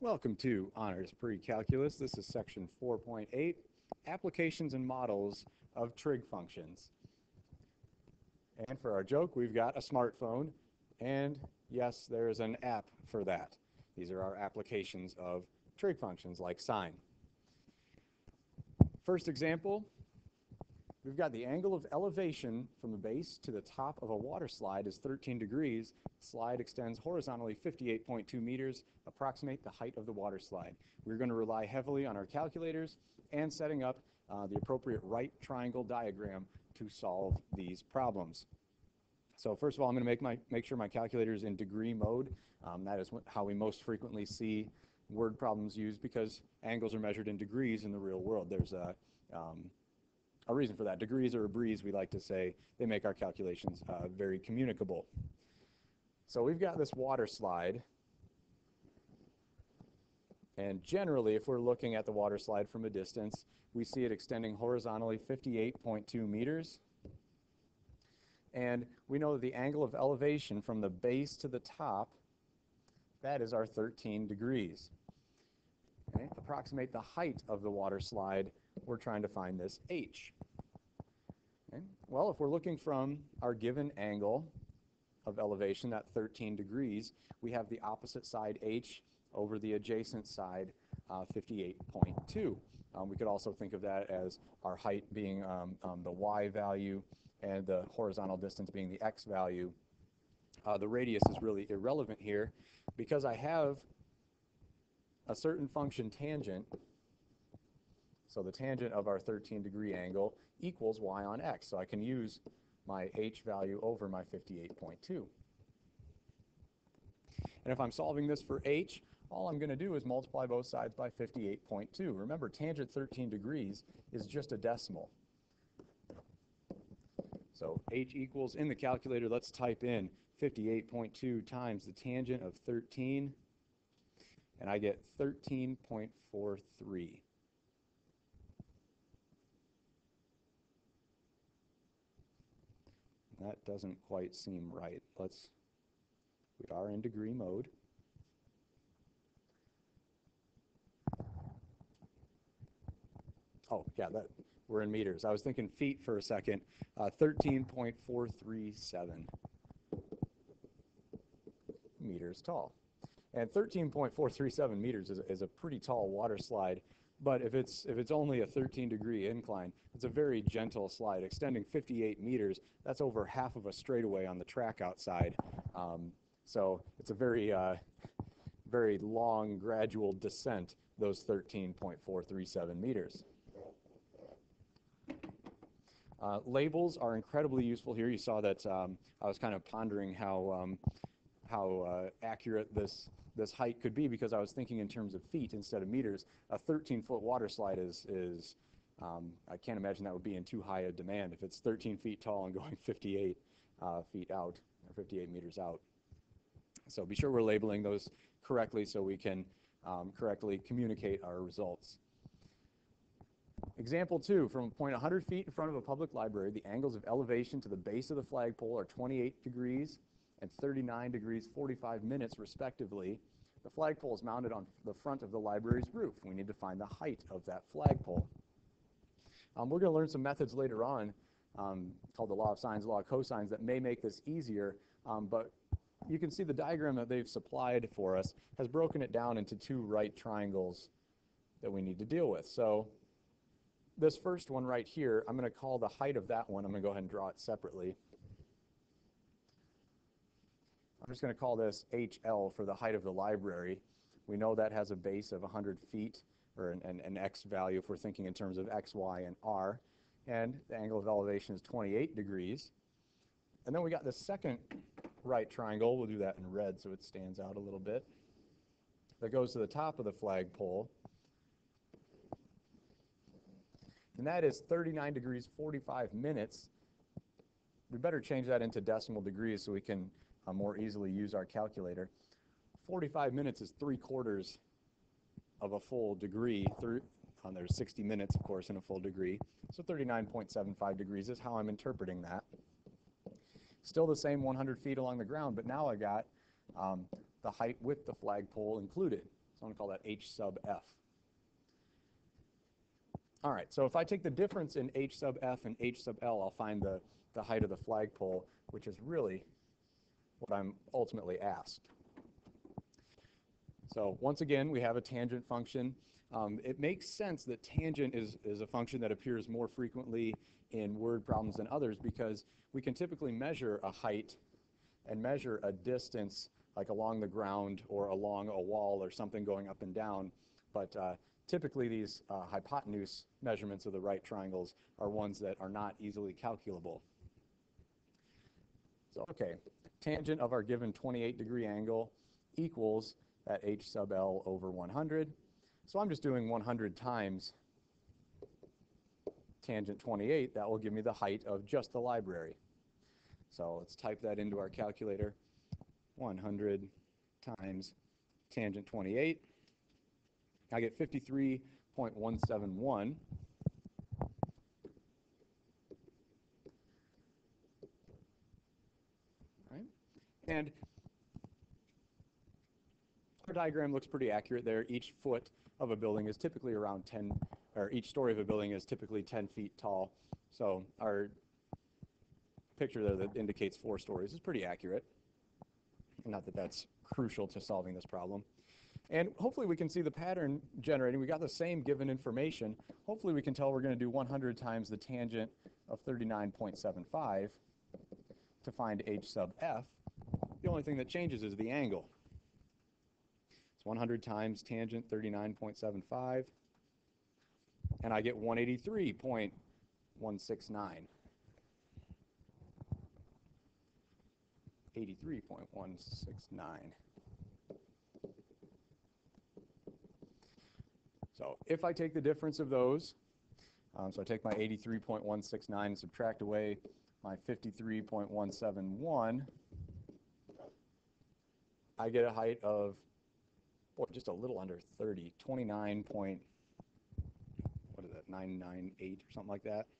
Welcome to Honors Pre-Calculus. This is section 4.8, Applications and Models of Trig Functions. And for our joke, we've got a smartphone, and yes, there is an app for that. These are our applications of trig functions like sine. First example, we've got the angle of elevation from the base to the top of a water slide is 13 degrees. The slide extends horizontally 58.2 meters, approximate the height of the water slide. We're going to rely heavily on our calculators and setting up the appropriate right triangle diagram to solve these problems. So first of all, I'm going to make sure my calculator is in degree mode. That is how we most frequently see word problems used because angles are measured in degrees in the real world. There's a reason for that. Degrees are a breeze, we like to say. They make our calculations very communicable. So we've got this water slide. And generally, if we're looking at the water slide from a distance, we see it extending horizontally 58.2 meters. And we know that the angle of elevation from the base to the top, that is our 13 degrees. Okay? Approximate the height of the water slide, we're trying to find this h. Okay? Well, if we're looking from our given angle of elevation, that 13 degrees, we have the opposite side h over the adjacent side, 58.2. We could also think of that as our height being the y value and the horizontal distance being the x value. The radius is really irrelevant here because I have a certain function tangent. So the tangent of our 13-degree angle equals y on x. So I can use my h value over my 58.2. And if I'm solving this for h, all I'm going to do is multiply both sides by 58.2. Remember, tangent 13 degrees is just a decimal. So h equals, in the calculator, let's type in 58.2 times the tangent of 13, and I get 13.43. That doesn't quite seem right. We are in degree mode. Oh, yeah, we're in meters. I was thinking feet for a second. 13.437 meters tall. And 13.437 meters is a pretty tall water slide. But if it's only a 13-degree incline, it's a very gentle slide. Extending 58 meters, that's over half of a straightaway on the track outside. So it's a very, very long, gradual descent, those 13.437 meters. Labels are incredibly useful here. You saw that I was kind of pondering how accurate this height could be because I was thinking in terms of feet instead of meters. A 13-foot water slide is I can't imagine that would be in too high a demand if it's 13 feet tall and going 58 feet out, or 58 meters out. So be sure we're labeling those correctly so we can correctly communicate our results. Example 2, from a point 100 feet in front of a public library, the angles of elevation to the base of the flagpole are 28 degrees and 39 degrees 45 minutes respectively. The flagpole is mounted on the front of the library's roof. We need to find the height of that flagpole. We're going to learn some methods later on called the law of sines, law of cosines, that may make this easier, but you can see the diagram that they've supplied for us has broken it down into two right triangles that we need to deal with. So this first one right here, I'm going to call the height of that one. I'm going to go ahead and draw it separately. I'm just going to call this HL for the height of the library. We know that has a base of 100 feet, or an x value if we're thinking in terms of x, y, and r. And the angle of elevation is 28 degrees. And then we got the second right triangle. We'll do that in red so it stands out a little bit. That goes to the top of the flagpole. And that is 39 degrees 45 minutes. We better change that into decimal degrees so we can more easily use our calculator. 45 minutes is 3/4 of a full degree. There's 60 minutes, of course, in a full degree. So 39.75 degrees is how I'm interpreting that. Still the same 100 feet along the ground, but now I got the height with the flagpole included. So I'm going to call that h sub f. All right, so if I take the difference in h sub f and h sub l, I'll find the height of the flagpole, which is really what I'm ultimately asked. So once again, we have a tangent function. It makes sense that tangent is a function that appears more frequently in word problems than others because we can typically measure a height and measure a distance like along the ground or along a wall or something going up and down. But typically these hypotenuse measurements of the right triangles are ones that are not easily calculable. So, okay, tangent of our given 28-degree angle equals that h sub l over 100. So I'm just doing 100 times tangent 28. That will give me the height of just the library. So let's type that into our calculator. 100 times tangent 28. I get 53.171. Right? And our diagram looks pretty accurate there. Each foot of a building is typically around 10, or each story of a building is typically 10 feet tall. So our picture there that indicates 4 stories is pretty accurate. Not that that's crucial to solving this problem. And hopefully we can see the pattern generating. We got the same given information. Hopefully we can tell we're going to do 100 times the tangent of 39.75 to find h sub f. The only thing that changes is the angle. It's 100 times tangent 39.75, and I get 183.169. 83.169. So if I take the difference of those, so I take my 83.169 and subtract away my 53.171, I get a height of, boy, just a little under 30, 29 point, what is that, 998 or something like that.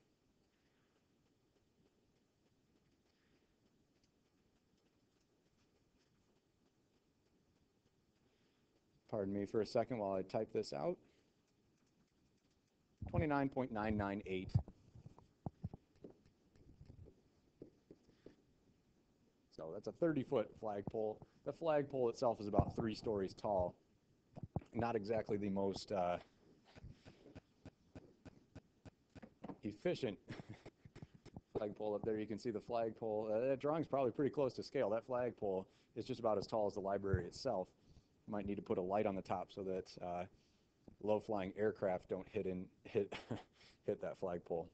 Pardon me for a second while I type this out. 29.998. So that's a 30-foot flagpole. The flagpole itself is about 3 stories tall. Not exactly the most efficient flagpole up there. You can see the flagpole. That drawing's probably pretty close to scale. That flagpole is just about as tall as the library itself. You might need to put a light on the top so that low-flying aircraft don't hit that flagpole.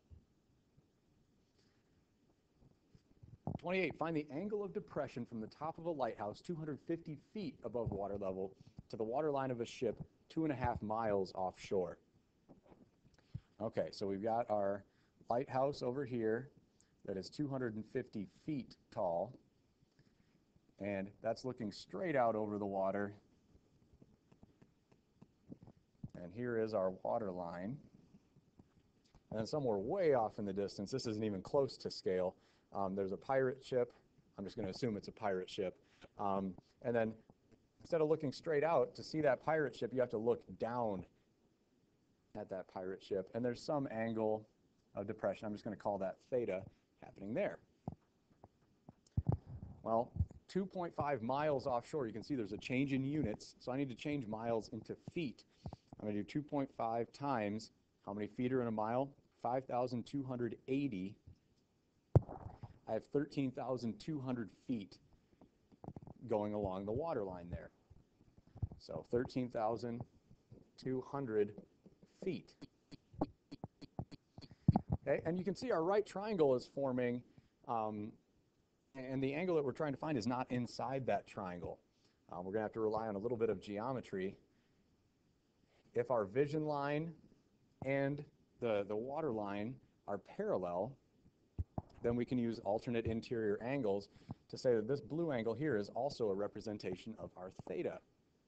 28, find the angle of depression from the top of a lighthouse 250 feet above water level to the waterline of a ship 2.5 miles offshore. Okay, so we've got our lighthouse over here that is 250 feet tall, and that's looking straight out over the water. And here is our water line. And then somewhere way off in the distance, this isn't even close to scale, there's a pirate ship. I'm just going to assume it's a pirate ship. And then instead of looking straight out, to see that pirate ship, you have to look down at that pirate ship. And there's some angle of depression, I'm just going to call that theta, happening there. Well, 2.5 miles offshore, you can see there's a change in units. So I need to change miles into feet. I'm going to do 2.5 times, how many feet are in a mile? 5,280. I have 13,200 feet going along the water line there. So 13,200 feet. Okay, and you can see our right triangle is forming, and the angle that we're trying to find is not inside that triangle. We're going to have to rely on a little bit of geometry. If our vision line and the water line are parallel, then we can use alternate interior angles to say that this blue angle here is also a representation of our theta.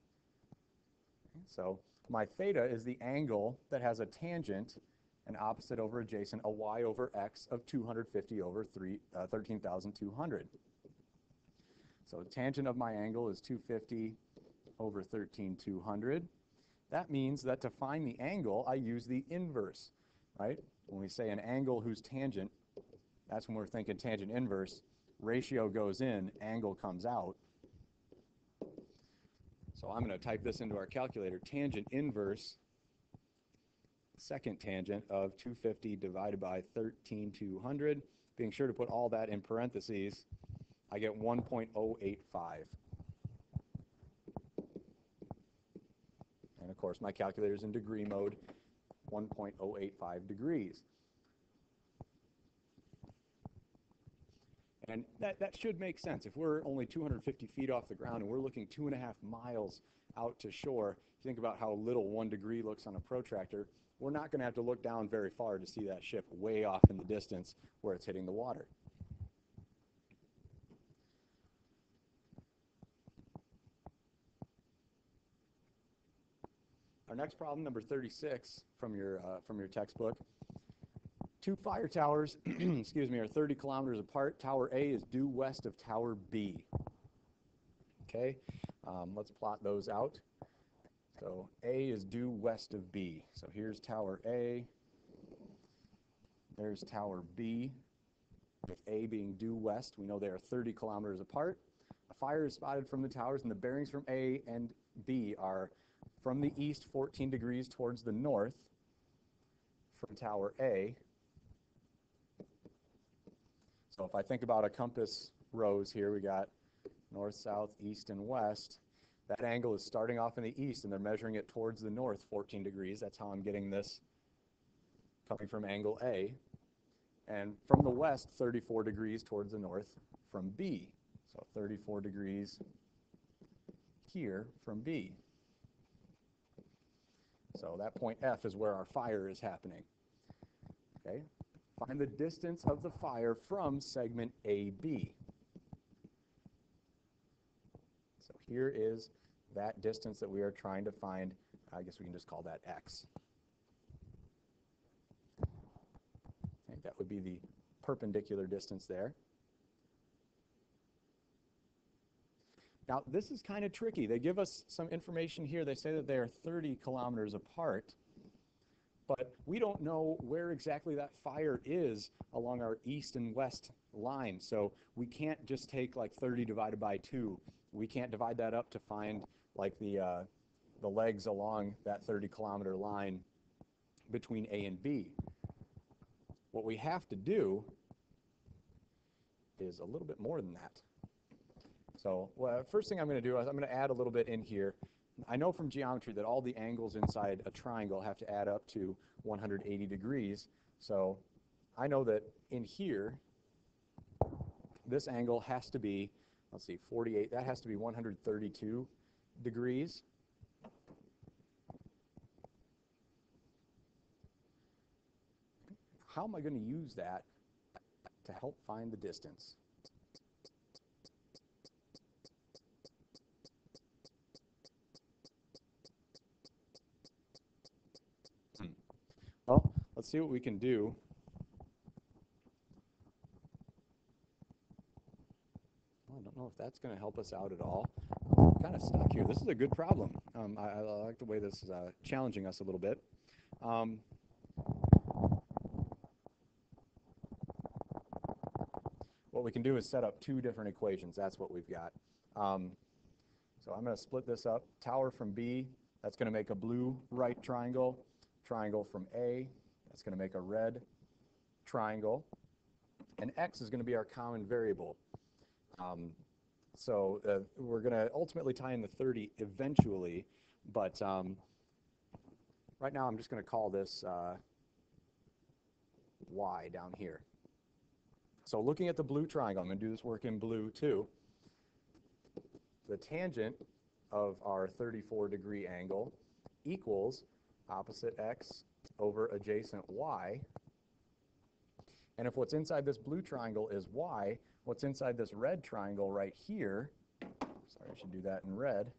So my theta is the angle that has a tangent, an opposite over adjacent, a y over x of 250 over 13,200. So the tangent of my angle is 250 over 13,200. That means that to find the angle, I use the inverse, right? When we say an angle whose tangent, that's when we're thinking tangent inverse. Ratio goes in, angle comes out. So I'm going to type this into our calculator. Tangent inverse, second tangent of 250 divided by 13,200. Being sure to put all that in parentheses, I get 1.085. And of course, my calculator's in degree mode, 1.085 degrees. And that should make sense. If we're only 250 feet off the ground and we're looking 2.5 miles out to shore, think about how little 1 degree looks on a protractor. We're not going to have to look down very far to see that ship way off in the distance where it's hitting the water. Our next problem, number 36 from your textbook. Two fire towers, excuse me, are 30 kilometers apart. Tower A is due west of Tower B. Okay, let's plot those out. So A is due west of B. So here's Tower A. There's Tower B. With A being due west, we know they are 30 kilometers apart. A fire is spotted from the towers, and the bearings from A and B are from the east 14 degrees towards the north from Tower A. So if I think about a compass rose here, we got north, south, east, and west. That angle is starting off in the east, and they're measuring it towards the north 14 degrees. That's how I'm getting this coming from angle A. And from the west, 34 degrees towards the north from B. So 34 degrees here from B. So that point F is where our fire is happening. Okay, find the distance of the fire from segment AB. So here is that distance that we are trying to find. I guess we can just call that X. Okay, that would be the perpendicular distance there. Now, this is kind of tricky. They give us some information here. They say that they are 30 kilometers apart, but we don't know where exactly that fire is along our east and west line. So we can't just take like 30 divided by 2. We can't divide that up to find like the legs along that 30-kilometer line between A and B. What we have to do is a little bit more than that. So first thing I'm going to do is I'm going to add a little bit in here. I know from geometry that all the angles inside a triangle have to add up to 180 degrees. So I know that in here, this angle has to be, let's see, 48. That has to be 132 degrees. How am I going to use that to help find the distance? Well, let's see what we can do. Well, I don't know if that's going to help us out at all. I'm kind of stuck here. This is a good problem. I like the way this is challenging us a little bit. What we can do is set up two different equations. That's what we've got. So I'm going to split this up. Tower from B, that's going to make a blue right triangle. Triangle from A, that's going to make a red triangle. And X is going to be our common variable. So we're going to ultimately tie in the 30 eventually, but right now I'm just going to call this Y down here. So looking at the blue triangle, I'm going to do this work in blue too. The tangent of our 34-degree angle equals opposite X over adjacent Y. And if what's inside this blue triangle is Y, what's inside this red triangle right here, sorry, I should do that in red,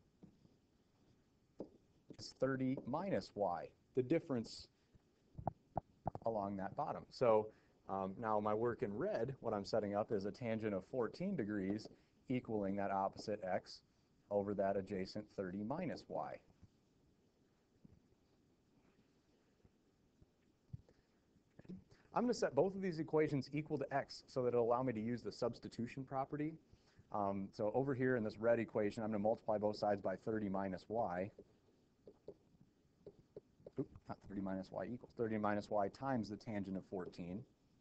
is 30 minus Y, the difference along that bottom. So now my work in red, what I'm setting up is a tangent of 14 degrees equaling that opposite X over that adjacent 30 minus y. I'm going to set both of these equations equal to x so that it'll allow me to use the substitution property. So over here in this red equation, I'm going to multiply both sides by 30 minus y. Oop, not 30 minus y equals 30 minus y times the tangent of 14.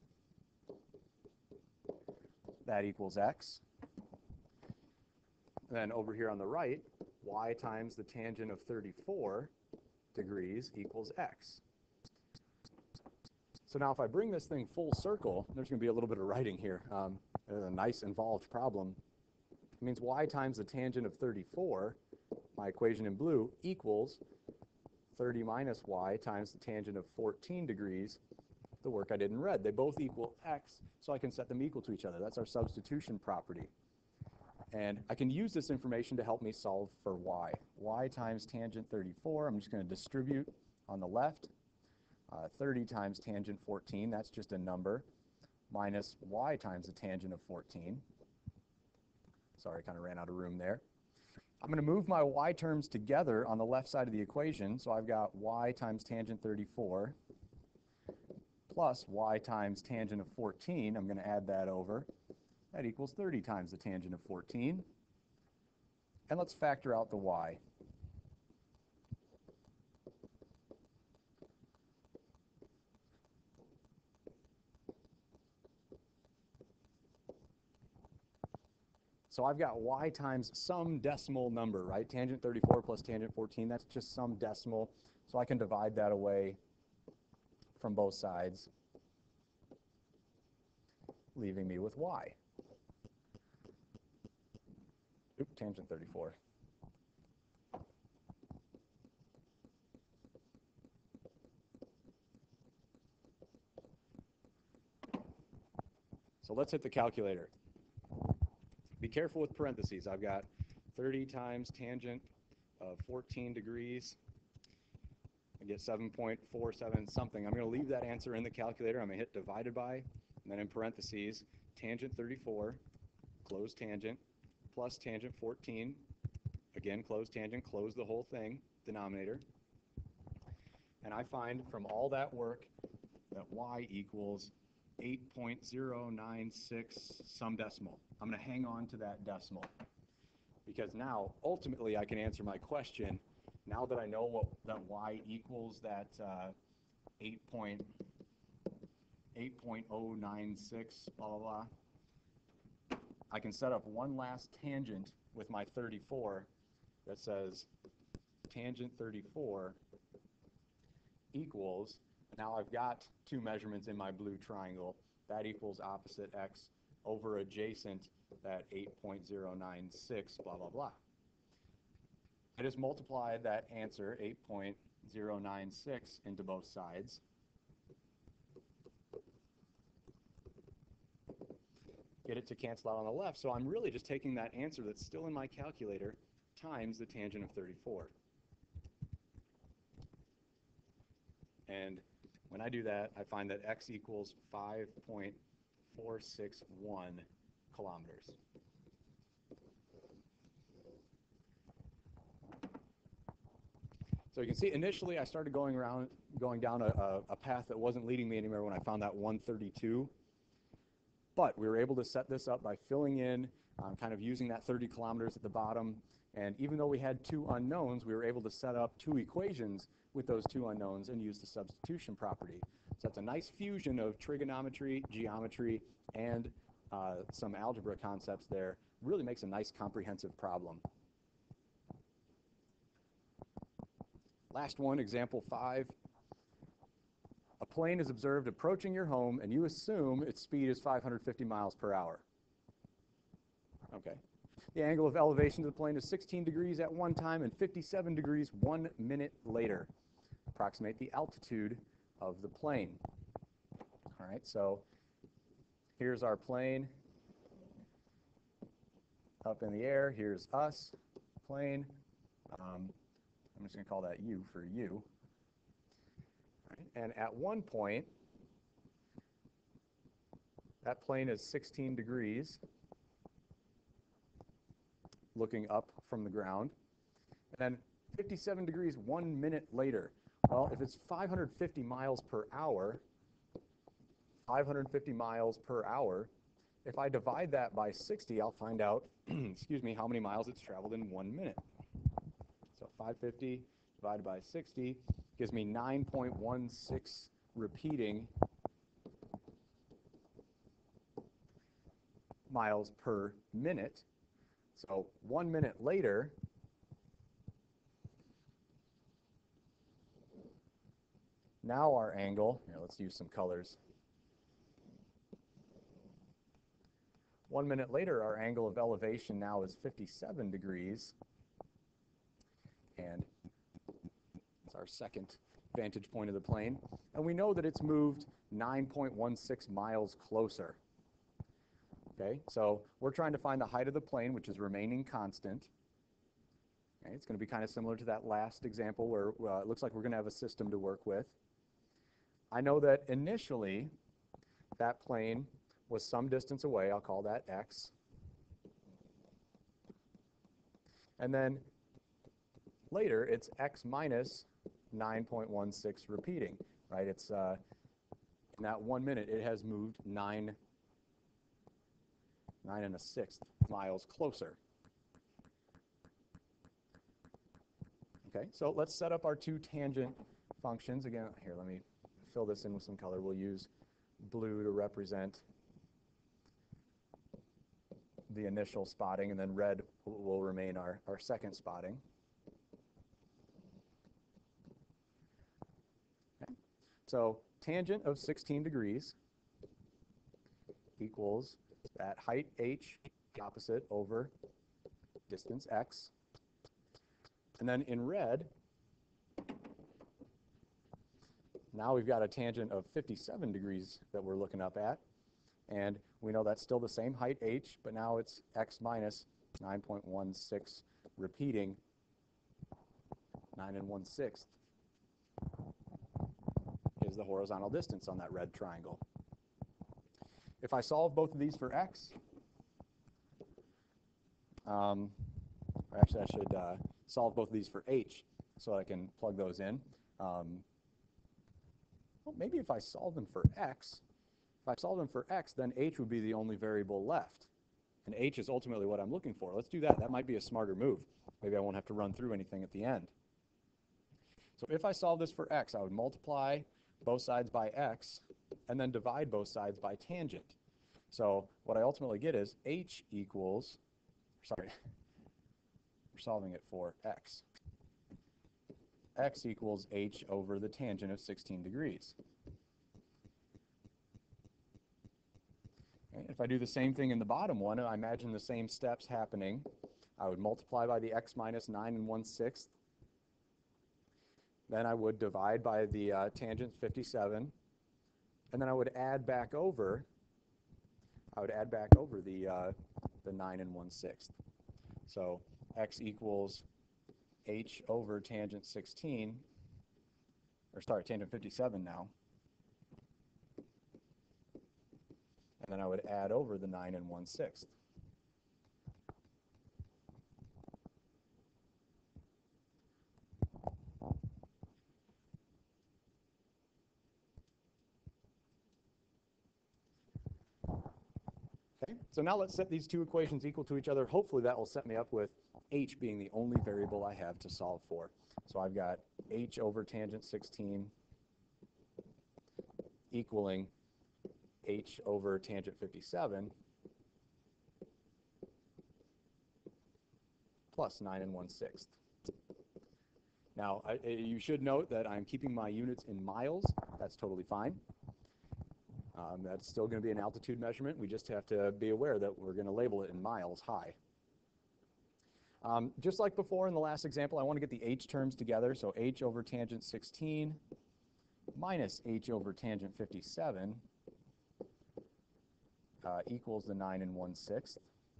That equals x. And then over here on the right, y times the tangent of 34 degrees equals x. So now if I bring this thing full circle, there's going to be a little bit of writing here. There's a nice involved problem. It means y times the tangent of 34, my equation in blue, equals 30 minus y times the tangent of 14 degrees, the work I did in red. They both equal x, so I can set them equal to each other. That's our substitution property. And I can use this information to help me solve for y. Y times tangent 34, I'm just going to distribute on the left. 30 times tangent 14, that's just a number, minus y times the tangent of 14. Sorry, I kind of ran out of room there. I'm going to move my y terms together on the left side of the equation, so I've got y times tangent 34 plus y times tangent of 14. I'm going to add that over. That equals 30 times the tangent of 14. And let's factor out the y. So I've got y times some decimal number, right? Tangent 34 plus tangent 14, that's just some decimal. So I can divide that away from both sides, leaving me with y. Oop, tangent 34. So let's hit the calculator. Be careful with parentheses. I've got 30 times tangent of 14 degrees. I get 7.47 something. I'm going to leave that answer in the calculator. I'm going to hit divided by, and then in parentheses, tangent 34, close tangent, plus tangent 14, again, close tangent, close the whole thing, denominator. And I find from all that work that y equals 8.096 some decimal. I'm going to hang on to that decimal because now, ultimately, I can answer my question. Now that I know that y equals that 8.096, blah, blah, blah, I can set up one last tangent with my 34 that says tangent 34 equals, now I've got two measurements in my blue triangle. That equals opposite x over adjacent that 8.096, blah, blah, blah. I just multiplied that answer, 8.096, into both sides. Get it to cancel out on the left, so I'm really just taking that answer that's still in my calculator times the tangent of 34. And when I do that, I find that x equals 5.461 kilometers. So you can see initially I started going down a path that wasn't leading me anywhere when I found that 132. But we were able to set this up by filling in, kind of using that 30 kilometers at the bottom. And even though we had two unknowns, we were able to set up two equations with those two unknowns and use the substitution property. So that's a nice fusion of trigonometry, geometry, and some algebra concepts there. Really makes a nice comprehensive problem. Last one, example 5. A plane is observed approaching your home, and you assume its speed is 550 miles per hour. Okay. The angle of elevation to the plane is 16 degrees at one time and 57 degrees 1 minute later. Approximate the altitude of the plane. All right, so here's our plane up in the air. Here's us, plane. I'm just going to call that U for you. All right, and at one point, that plane is 16 degrees. looking up from the ground. And then 57 degrees 1 minute later. Well, if it's 550 miles per hour, 550 miles per hour, if I divide that by 60, I'll find out, excuse me, how many miles it's traveled in 1 minute. So 550 divided by 60 gives me 9.16 repeating miles per minute. So 1 minute later, now our angle, here, let's use some colors. 1 minute later, our angle of elevation now is 57 degrees. And it's our second vantage point of the plane. And we know that it's moved 9.16 miles closer. Okay, so we're trying to find the height of the plane, which is remaining constant. Okay, it's going to be kind of similar to that last example where it looks like we're going to have a system to work with. I know that initially that plane was some distance away. I'll call that x. And then later, it's x minus 9.16 repeating, right? It's in that 1 minute, it has moved 9 1/6 miles closer. Okay, so let's set up our two tangent functions. Again, here, let me fill this in with some color. We'll use blue to represent the initial spotting, and then red will remain our second spotting. Okay. So tangent of 16 degrees equals that height h opposite over distance x. And then in red, now we've got a tangent of 57 degrees that we're looking up at. And we know that's still the same height h, but now it's x minus 9.16 repeating 9 1/6 is the horizontal distance on that red triangle. If I solve both of these for x, actually I should solve both of these for h so I can plug those in. Well, maybe if I solve them for x, then h would be the only variable left. And h is ultimately what I'm looking for. Let's do that. That might be a smarter move. Maybe I won't have to run through anything at the end. So if I solve this for x, I would multiply both sides by x and then divide both sides by tangent. So what I ultimately get is h equals, sorry, we're solving it for x. X equals h over the tangent of 16 degrees. Okay, if I do the same thing in the bottom one, I imagine the same steps happening. I would multiply by the x minus 9 1/6. Then I would divide by the tangent 57. And then I would add back over, the 9 1/6. So x equals h over tangent 16, or sorry, tangent 57 now. And then I would add over the 9 1/6. Okay, so now let's set these two equations equal to each other. Hopefully that will set me up with h being the only variable I have to solve for. So I've got h over tangent 16 equaling h over tangent 57 plus 9 1/6. Now, you should note that I'm keeping my units in miles. That's totally fine. That's still going to be an altitude measurement. We just have to be aware that we're going to label it in miles high. Just like before in the last example, I want to get the h terms together. So h over tangent 16 minus h over tangent 57 equals the 9 1/6.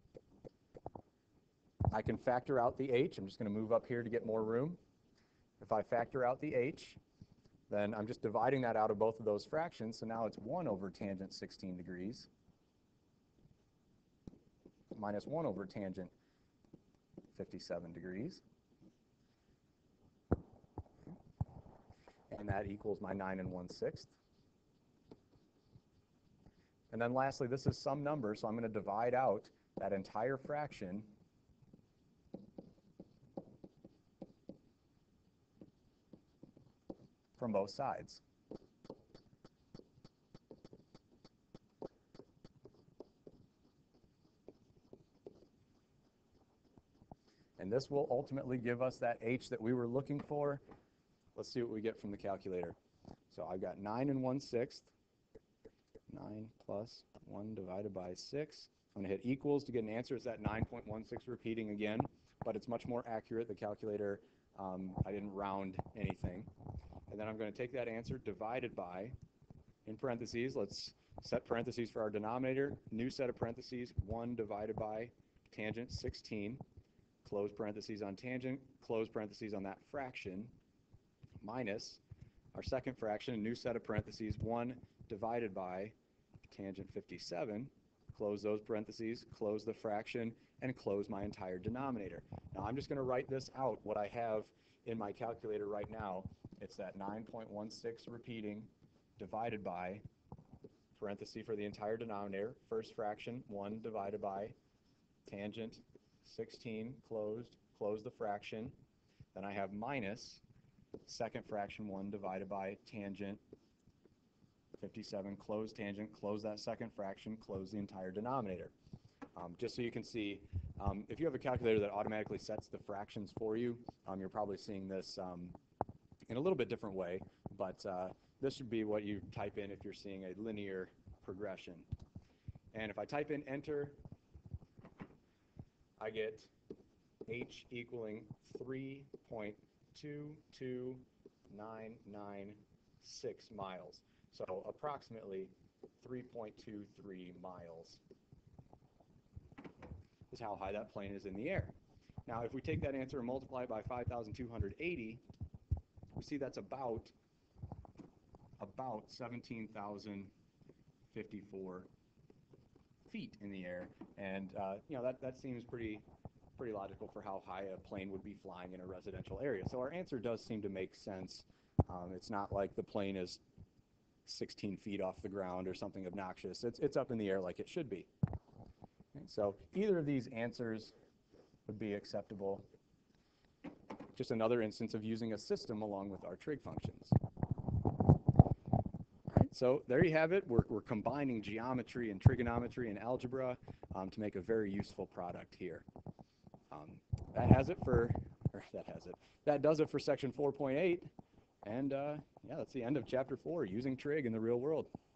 I can factor out the h. I'm just going to move up here to get more room. If I factor out the h, then I'm just dividing that out of both of those fractions. So now it's 1 over tangent 16 degrees minus 1 over tangent 57 degrees. And that equals my 9 1/6. And then lastly, this is some number, so I'm going to divide out that entire fraction from both sides. And this will ultimately give us that h that we were looking for. Let's see what we get from the calculator. So I've got 9 1/6. 9 plus 1 divided by 6. I'm going to hit equals to get an answer. It's that 9.16 repeating again, but it's much more accurate. The calculator, I didn't round anything. And then I'm going to take that answer divided by, in parentheses, let's set parentheses for our denominator, new set of parentheses, 1 divided by tangent 16, close parentheses on tangent, close parentheses on that fraction, minus our second fraction, a new set of parentheses, 1 divided by tangent 57, close those parentheses, close the fraction, and close my entire denominator. Now I'm just going to write this out, what I have in my calculator right now. It's that 9.16 repeating divided by, parenthesis for the entire denominator, first fraction, 1 divided by tangent 16, closed, close the fraction. Then I have minus second fraction, 1 divided by tangent 57, close tangent, close that second fraction, close the entire denominator. Just so you can see, if you have a calculator that automatically sets the fractions for you, you're probably seeing this in a little bit different way, but this should be what you type in if you're seeing a linear progression. And if I type in enter, I get h equaling 3.22996 miles. So approximately 3.23 miles is how high that plane is in the air. Now, if we take that answer and multiply it by 5,280, we see that's about 17,054 feet in the air, and you know, that seems pretty logical for how high a plane would be flying in a residential area. So our answer does seem to make sense. It's not like the plane is 16 feet off the ground or something obnoxious. It's up in the air like it should be. Okay, so either of these answers would be acceptable. Just another instance of using a system along with our trig functions. All right, so there you have it. We're combining geometry and trigonometry and algebra to make a very useful product here. That does it for section 4.8. And yeah, that's the end of chapter 4, using trig in the real world.